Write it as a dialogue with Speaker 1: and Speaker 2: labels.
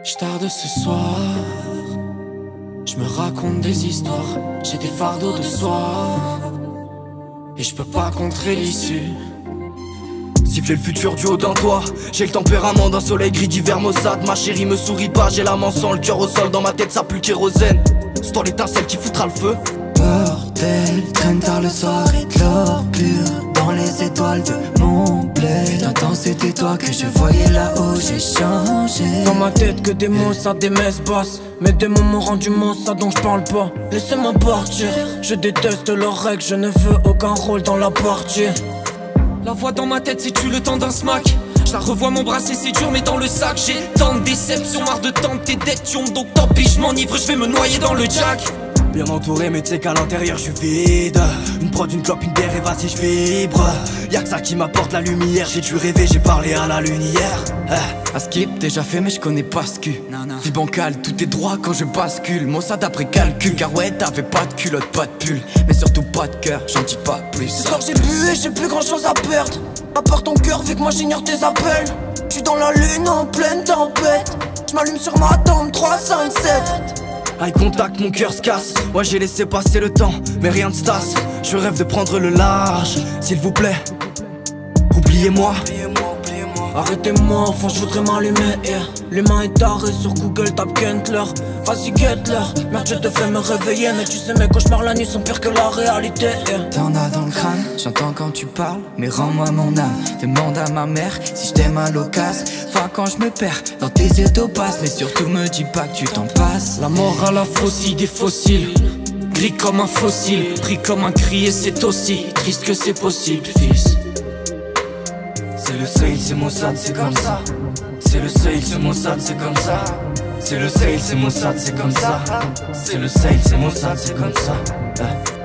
Speaker 1: J'tarde ce soir, je me raconte des histoires, j'ai des fardeaux de soir, et je peux pas contrer l'issue.
Speaker 2: Siffler le futur du haut d'un toit. J'ai le tempérament d'un soleil gris d'hiver maussade. Ma chérie me sourit pas, j'ai la main sans le cœur au sol. Dans ma tête ça pue le kérosène. C'est toi l'étincelle qui foutra le feu.
Speaker 3: Bordel, traîne tard le soir et de l'or pur dans les étoiles de mon bled. Attends, c'était toi que je voyais là-haut, j'ai changé.
Speaker 4: Dans ma tête que des mots, ça des messes basses. Mes démons m'ont rendu mot, ça dont je parle pas. Laissez-moi partir, je déteste leurs règles. Je ne veux aucun rôle dans la partie.
Speaker 1: La voix dans ma tête c'est tu le temps d'un smack. Je la revois m'embrasser, c'est dur mais dans le sac j'ai tant de déceptions, marre de tenter d'être chiant. Donc tant pis je m'enivre, je vais me noyer dans le jack.
Speaker 2: Bien entouré mais tu sais qu'à l'intérieur je suis vide. Une prod, une clope, une bière et vas-y je vibre. Y'a que ça qui m'apporte la lumière. J'ai dû rêver, j'ai parlé à la lune hier.
Speaker 3: À skip, déjà fait mais je connais pas ce cul. Vie bancale, tout est droit quand je bascule. Mossad après calcul, car ouais t'avais pas de culotte, pas de pull. Mais surtout pas de cœur, j'en dis pas plus.
Speaker 4: Ce soir j'ai bu et j'ai plus grand chose à perdre. À part ton cœur vu que moi j'ignore tes appels. J'suis dans la lune en pleine tempête. J'm'allume sur ma tombe 3, 5, 7.
Speaker 2: Eye contact, mon cœur se casse. Ouais j'ai laissé passer le temps, mais rien de stasse. Je rêve de prendre le large, s'il vous plaît. Oubliez-moi.
Speaker 4: Arrêtez-moi, enfin je voudrais m'allumer, yeah. L'humain est taré sur Google, tape Kentler. Vas-y get-leur, merde je te fais me réveiller. Mais tu sais mes cauchemars la nuit sont pires que la réalité, yeah.
Speaker 3: T'en as dans le crâne, j'entends quand tu parles, mais rends-moi mon âme. Demande à ma mère si je t'aime à l'occasion. Enfin quand je me perds dans tes yeux d'opasse. Mais surtout me dis pas que tu t'en passes.
Speaker 1: La mort à la fossile des fossiles, gris comme un fossile, pris comme un cri et c'est aussi triste que c'est possible fils.
Speaker 2: C'est le seuil, c'est Mossad, c'est comme ça. C'est le seuil, c'est Mossad, c'est comme ça. C'est le seuil, c'est Mossad, c'est comme ça. C'est le seuil, c'est Mossad, c'est comme ça.